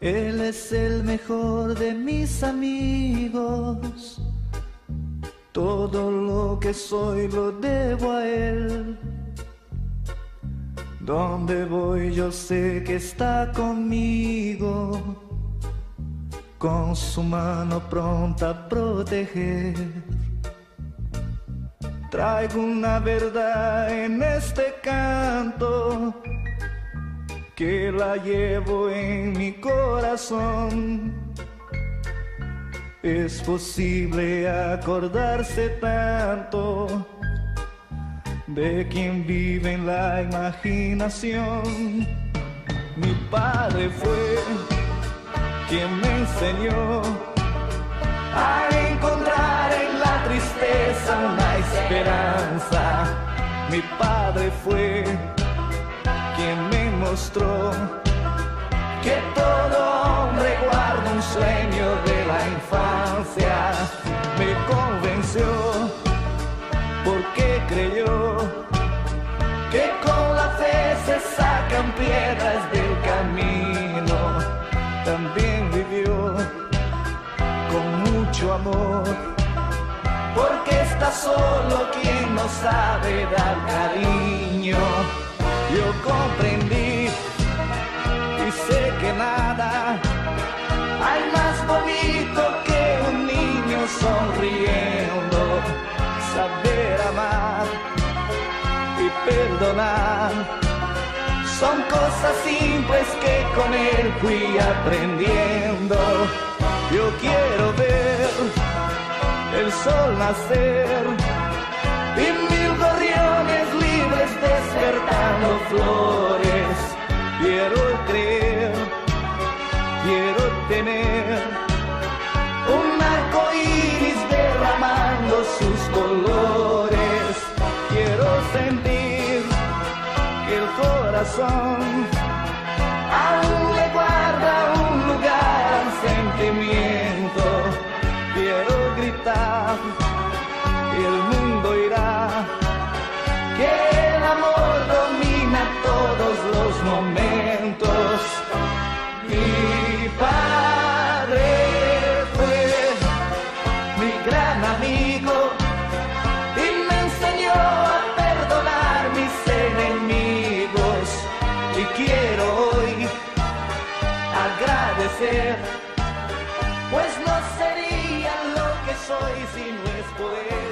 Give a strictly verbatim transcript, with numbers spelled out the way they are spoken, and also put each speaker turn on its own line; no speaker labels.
Él es el mejor de mis amigos. Todo lo que soy lo debo a Él. Donde voy yo sé que está conmigo, con su mano pronta a proteger. Traigo una verdad en este canto, que la llevo en mi corazón. Es posible acordarse tanto de quien vive en la imaginación. Mi padre fue quien me enseñó a encontrar en la tristeza una esperanza. Mi padre fue quien me mostró que todo hombre guarda un sueño de la infancia. Me convenció porque creyó que con la fe se sacan piedras del camino. También vivió con mucho amor, porque está solo quien no sabe dar cariño. Yo comprendí y sé que nada hay más bonito que un niño sonriendo. Saber amar y perdonar son cosas simples que con él fui aprendiendo. Yo quiero ver el sol nacer y mil gorriones libres despertando flores. Quiero creer, quiero tener un arco iris derramando sus colores. Quiero sentir que el corazón aún le guarda un lugar al sentimiento. Quiero gritar y el mundo irá que el amor domina todos los momentos. Mi padre fue mi gran amigo y me enseñó a perdonar mis enemigos. Y quiero hoy agradecer, pues no sería lo que soy si no es por él.